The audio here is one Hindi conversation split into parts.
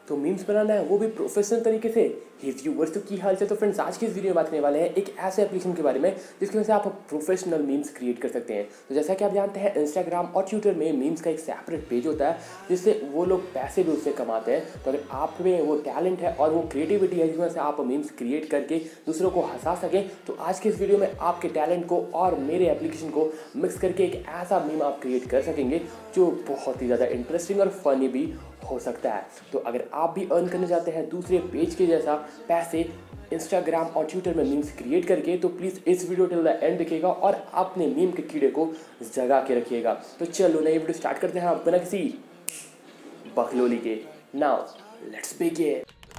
तो मीम्स बनाना है वो भी प्रोफेशनल तरीके से। हे व्यूअर्स, तो की हाल चाल। तो फ्रेंड्स, आज की इस वीडियो में बात करने वाले हैं एक ऐसे एप्लीकेशन के बारे में जिसकी वजह से आप प्रोफेशनल मीम्स क्रिएट कर सकते हैं। तो जैसा कि आप जानते हैं, इंस्टाग्राम और ट्विटर में मीम्स का एक सेपरेट पेज होता है जिससे वो लोग पैसे भी उससे कमाते हैं। तो अगर आप में वो टैलेंट है और वो क्रिएटिविटी है जिस वजह से आप मीम्स क्रिएट करके दूसरों को हंसा सकें, तो आज के इस वीडियो में आपके टैलेंट को और मेरे एप्लीकेशन को मिक्स करके एक ऐसा मीम आप क्रिएट कर सकेंगे जो बहुत ही ज़्यादा इंटरेस्टिंग और फनी भी हो सकता है। तो अगर आप भी अर्न करना चाहते हैं दूसरे पेज के जैसा पैसे इंस्टाग्राम और ट्विटर में मीम्स क्रिएट करके, तो प्लीज़ इस वीडियो टिल द एंड देखिएगा और अपने मीम के कीड़े को जगा के रखिएगा। तो चलो नई वीडियो स्टार्ट करते हैं बिना किसी बकलोली के। Now let's begin.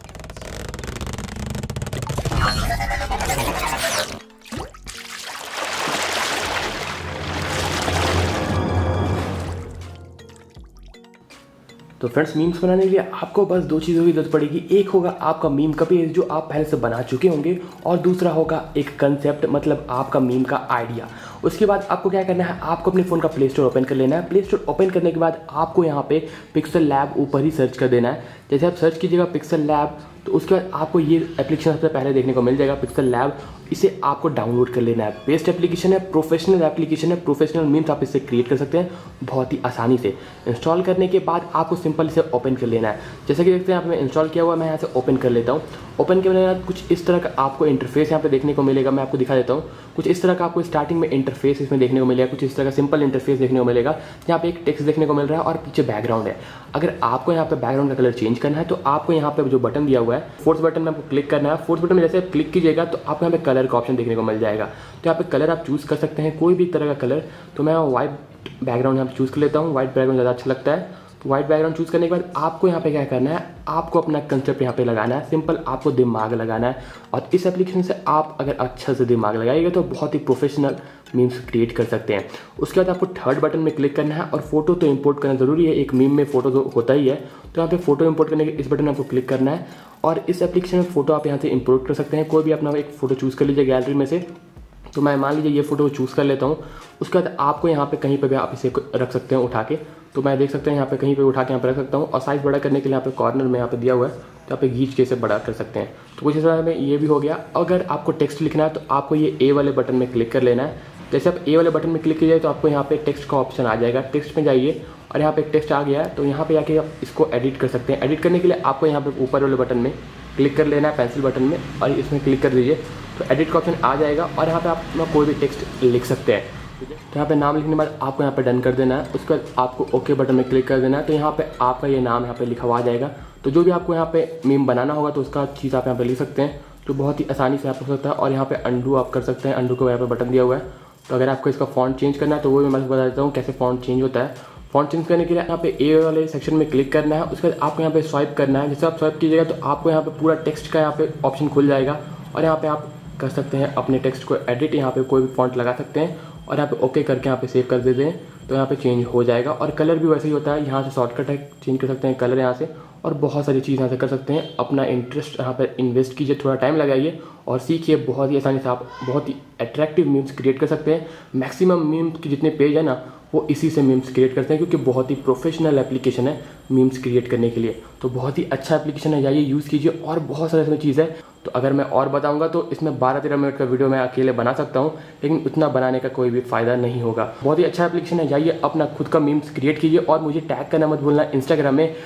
तो फ्रेंड्स, मीम्स बनाने के लिए आपको बस दो चीज़ों की जरूरत पड़ेगी। एक होगा आपका मीम का पेज जो आप पहले से बना चुके होंगे, और दूसरा होगा एक कंसेप्ट, मतलब आपका मीम का आइडिया। उसके बाद आपको क्या करना है, आपको अपने फ़ोन का प्ले स्टोर ओपन कर लेना है। प्ले स्टोर ओपन करने के बाद आपको यहाँ पे पिक्सल लैब ऊपर ही सर्च कर देना है। जैसे आप सर्च कीजिएगा पिक्सल लैब, तो उसके बाद आपको ये एप्लीकेशन सबसे पहले देखने को मिल जाएगा, पिक्सल लैब। इसे आपको डाउनलोड कर लेना है। बेस्ट एप्लीकेशन है, प्रोफेशनल एप्लीकेशन है। प्रोफेशनल मीम्स आप इससे क्रिएट कर सकते हैं बहुत ही आसानी से। इंस्टॉल करने के बाद आपको सिंपल इसे ओपन कर लेना है। जैसे कि देखते हैं आपने इंस्टॉल किया हुआ, मैं यहाँ से ओपन कर लेता हूँ। ओपन करने के बाद कुछ इस तरह का आपको इंटरफेस यहाँ पे देखने को मिलेगा। मैं आपको दिखा देता हूँ। कुछ इस तरह का आपको स्टार्टिंग में इंटरफेस इसमें देखने को मिलेगा। कुछ इस तरह का सिंपल इंटरफेस देखने को मिलेगा जहाँ पे एक टेक्स्ट देखने को मिल रहा है और पीछे बैकग्राउंड है। अगर आपको यहाँ पे बैकग्राउंड का कलर चेंज करना है तो आपको यहाँ पे जो बटन दिया हुआ है, फोर्थ बटन में आपको क्लिक करना है। फोर्थ बटन में जैसे आप क्लिक कीजिएगा तो आपको यहाँ पे कलर का ऑप्शन देखने को मिल जाएगा। तो यहाँ पे कलर आप चूज़ कर सकते हैं, कोई भी तरह का कलर। तो मैं व्हाइट बैकग्राउंड यहाँ पे चूज़ कर लेता हूँ। व्हाइट बैकग्राउंड ज़्यादा अच्छा लगता है। तो व्हाइट बैकग्राउंड चूज़ करने के बाद आपको यहाँ पे क्या करना है, आपको अपना कंसेप्ट यहाँ पे लगाना है। सिंपल आपको दिमाग लगाना है, और इस एप्लीकेशन से आप अगर अच्छा से दिमाग लगाइएगा तो बहुत ही प्रोफेशनल मीम्स क्रिएट कर सकते हैं। उसके बाद आपको थर्ड बटन में क्लिक करना है, और फोटो तो इंपोर्ट करना जरूरी है। एक मीम में फोटो तो होता ही है, तो यहाँ पे फोटो इंपोर्ट करने के इस बटन में आपको क्लिक करना है, और इस एप्लीकेशन में फोटो आप यहाँ से इंपोर्ट कर सकते हैं। कोई भी अपना एक फोटो चूज़ कर लीजिए गैलरी में से। तो मैं मान लीजिए ये फोटो चूज़ कर लेता हूँ। उसके बाद आपको यहाँ पे कहीं पे भी आप इसे रख सकते हैं उठा के। तो मैं देख सकते हैं यहाँ पे कहीं पे उठा के यहाँ पे रख सकता हूँ, और साइज़ बड़ा करने के लिए यहाँ पे कॉर्नर में यहाँ पे दिया हुआ है, तो यहाँ पे खींच के इसे बड़ा कर सकते हैं। तो कुछ इस तरह में ये भी हो गया। अगर आपको टेक्स्ट लिखना है तो आपको ये ए वाले बटन में क्लिक कर लेना है। जैसे आप ए वाले बटन में क्लिक कीजिए तो आपको यहाँ पे टेक्स्ट का ऑप्शन आ जाएगा। टेक्स्ट में जाइए और यहाँ पे टेक्स्ट आ गया है, तो यहाँ पे जाके आप इसको एडिट कर सकते हैं। एडिट करने के लिए आपको यहाँ पे ऊपर वाले बटन में क्लिक कर लेना है, पेंसिल बटन में, और इसमें क्लिक कर दीजिए तो एडिट का ऑप्शन आ जाएगा, और यहाँ पे आप अपना कोई भी टेक्स्ट लिख सकते हैं। तो यहाँ पे नाम लिखने के बाद आपको यहाँ पे डन कर देना है। उसके बाद आपको ओके बटन में क्लिक कर देना है। तो यहाँ पे आपका ये नाम यहाँ पे लिखा हुआ आ जाएगा। तो जो भी आपको यहाँ पे मीम बनाना होगा तो उसका चीज़ आप यहाँ पे लिख सकते हैं, तो बहुत ही आसानी से आप हो सकता है। और यहाँ पे अंडू आप कर सकते हैं। अंडू को यहाँ पे बटन दिया हुआ है। तो अगर आपको इसका फॉन्ट चेंज करना है तो वो भी मैं बता देता हूँ कैसे फॉन्ट चेंज होता है। फॉन्ट चेंज करने के लिए यहाँ पे ए वाले सेक्शन में क्लिक करना है। उसके बाद आपको यहाँ पे स्वाइप करना है। जैसे आप स्वाइप कीजिएगा तो आपको यहाँ पे पूरा टेक्स्ट का यहाँ पे ऑप्शन खुल जाएगा, और यहाँ पे आप कर सकते हैं अपने टेक्स्ट को एडिट। यहाँ पे कोई भी फॉन्ट लगा सकते हैं, और यहाँ पे ओके करके यहाँ पे सेव कर देते हैं, तो यहाँ पे चेंज हो जाएगा। और कलर भी वैसे ही होता है। यहाँ से शॉर्टकट है, चेंज कर सकते हैं कलर यहाँ से, और बहुत सारी चीज़ यहाँ से कर सकते हैं। अपना इंटरेस्ट यहाँ पर इन्वेस्ट कीजिए, थोड़ा टाइम लगाइए और सीखिए। बहुत ही आसानी से आप बहुत ही अट्रैक्टिव मीम्स क्रिएट कर सकते हैं। मैक्सिमम मीम्स के जितने पेज है ना, वो इसी से मीम्स क्रिएट करते हैं, क्योंकि बहुत ही प्रोफेशनल एप्लीकेशन है मीम्स क्रिएट करने के लिए। तो बहुत ही अच्छा एप्लीकेशन है, जाइए यूज़ कीजिए। और बहुत सारी इसमें चीज़ है, तो अगर मैं और बताऊंगा तो इसमें 12-13 मिनट का वीडियो मैं अकेले बना सकता हूं, लेकिन उतना बनाने का कोई भी फ़ायदा नहीं होगा। बहुत ही अच्छा एप्लीकेशन है, जाइए अपना खुद का मीम्स क्रिएट कीजिए। और मुझे टैग करना मत भूलना इंस्टाग्राम में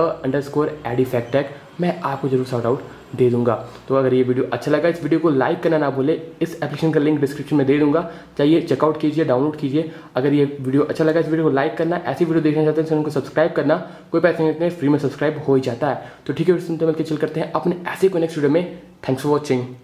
_ADFactTag, मैं आपको जरूर शाउट आउट दे दूंगा। तो अगर ये वीडियो अच्छा लगा, इस वीडियो को लाइक करना ना भूले। इस एप्लीकेशन का लिंक डिस्क्रिप्शन में दे दूंगा, चाहिए चेकआउट कीजिए, डाउनलोड कीजिए। अगर ये वीडियो अच्छा लगा, इस वीडियो को लाइक करना। ऐसी वीडियो देखना चाहते हैं चैनल को सब्सक्राइब करना, कोई पैसे नहीं देते, फ्री में सब्सक्राइब हो ही जाता है। तो ठीक है, सुनते मिलकर चल करते हैं अपने ऐसे कोई नेक्स्ट वीडियो में। Thanks for watching.